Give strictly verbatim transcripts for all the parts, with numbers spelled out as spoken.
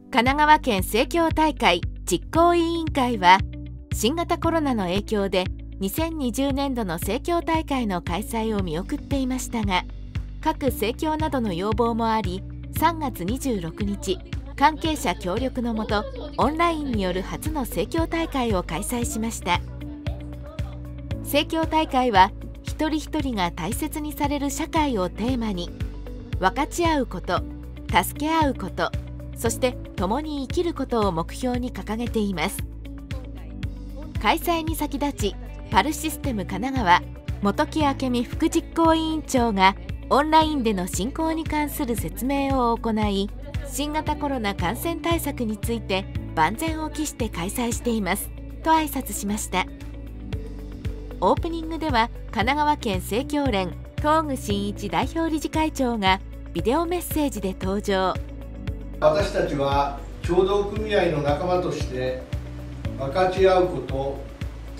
神奈川県生協大会実行委員会は、新型コロナの影響でにせんにじゅうねんどの生協大会の開催を見送っていましたが、各生協などの要望もあり、さんがつにじゅうろくにち、関係者協力のもと、オンラインによる初の生協大会を開催しました。生協大会は、一人一人が大切にされる社会をテーマに、分かち合うこと、助け合うこと、そして共に生きることを目標に掲げています。開催に先立ち、パルシステム神奈川本木明美副実行委員長がオンラインでの進行に関する説明を行い、新型コロナ感染対策について万全を期して開催していますと挨拶しました。オープニングでは、神奈川県生協連東具真一代表理事会長がビデオメッセージで登場。 私たちは協同組合の仲間として分かち合うこと、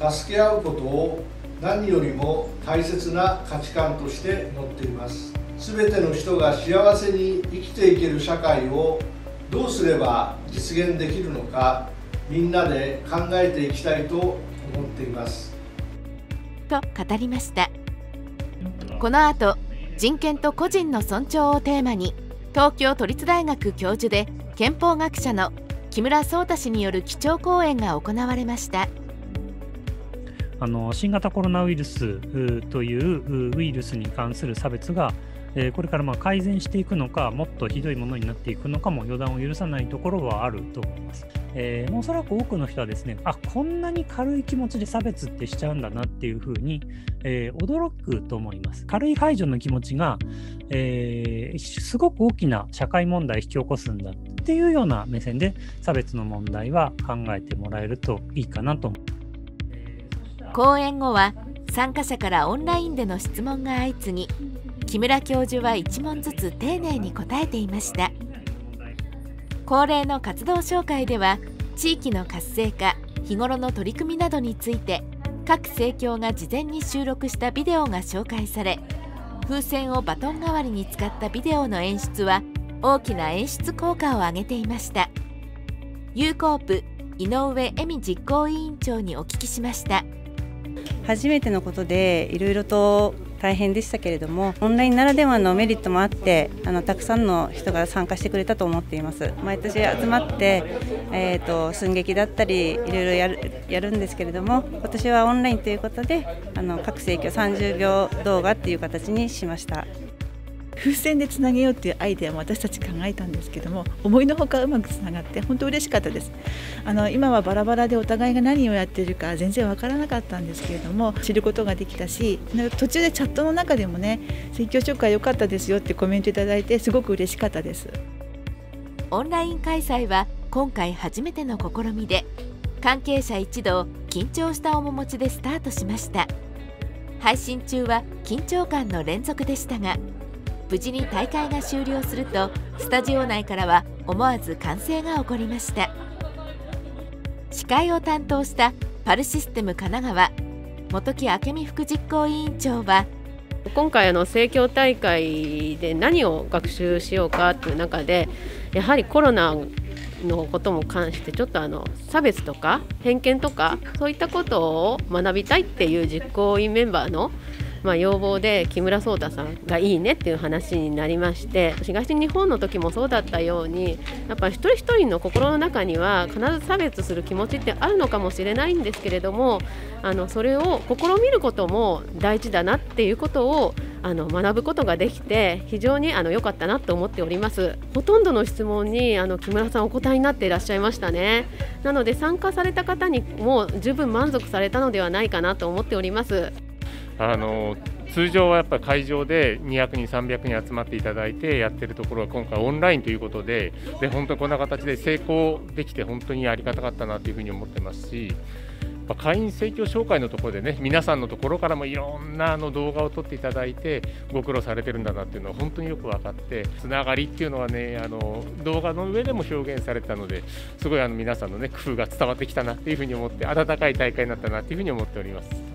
助け合うことを何よりも大切な価値観として持っています。すべての人が幸せに生きていける社会をどうすれば実現できるのか、みんなで考えていきたいと思っていますと語りました。この後、人権と個人の尊重をテーマに、東京都立大学教授で憲法学者の木村壮太氏による基調講演が行われました。 あの新型コロナウイルスというウイルスに関する差別が、えー、これからまあ改善していくのか、もっとひどいものになっていくのかも予断を許さないところはあると思います。えー、もうおそらく多くの人はですね、あ、こんなに軽い気持ちで差別ってしちゃうんだなっていうふうに、えー、驚くと思います。軽い排除の気持ちが、えー、すごく大きな社会問題を引き起こすんだっていうような目線で差別の問題は考えてもらえるといいかなと思います。 講演後は参加者からオンラインでの質問が相次ぎ、木村教授はいち問ずつ丁寧に答えていました。恒例の活動紹介では、地域の活性化、日頃の取り組みなどについて各生協が事前に収録したビデオが紹介され、風船をバトン代わりに使ったビデオの演出は大きな演出効果を上げていました。ユーコープ井上恵美実行委員長にお聞きしました。 初めてのことでいろいろと大変でしたけれども、オンラインならではのメリットもあって、あのたくさんの人が参加してくれたと思っています。毎年集まって、えーと、寸劇だったりいろいろやる、やるんですけれども、今年はオンラインということで、あの各生協さんじゅうびょう動画っていう形にしました。 風船でつなげようというアイデアも私たち考えたんですけども、思いのほかうまくつながって本当嬉しかったです。あの今はバラバラでお互いが何をやっているか全然わからなかったんですけれども、知ることができたし、途中でチャットの中でもね、生協紹介良かったですよってコメントいただいてすごく嬉しかったです。 オンライン開催は今回初めての試みで、関係者一同緊張した面持ちでスタートしました。配信中は緊張感の連続でしたが、無事に大会が終了すると、スタジオ内からは思わず歓声が起こりました。司会を担当したパルシステム神奈川本木明美副実行委員長は、 今回あの生協大会で何を学習しようかという中で、やはりコロナのことも関してちょっとあの差別とか偏見とかそういったことを学びたいっていう実行委員メンバーのまあ要望で、木村壮太さんがいいねっていう話になりまして、東日本の時もそうだったように、やっぱり一人一人の心の中には必ず差別する気持ちってあるのかもしれないんですけれども、あのそれを試みることも大事だなっていうことをあの学ぶことができて、非常にあの良かったなと思っております。ほとんどの質問にあの木村さんお答えになっていらっしゃいましたね。なので参加された方にも十分満足されたのではないかなと思っております。 あの通常はやっぱり会場でにひゃくにんさんびゃくにん集まっていただいてやってるところは、今回オンラインということで、で本当にこんな形で成功できて本当にありがたかったなというふうに思ってますし、会員生協紹介のところでね、皆さんのところからもいろんなあの動画を撮っていただいてご苦労されてるんだなっていうのは本当によく分かって、つながりっていうのはね、あの動画の上でも表現されたので、すごいあの皆さんのね工夫が伝わってきたなっていうふうに思って、温かい大会になったなっていうふうに思っております。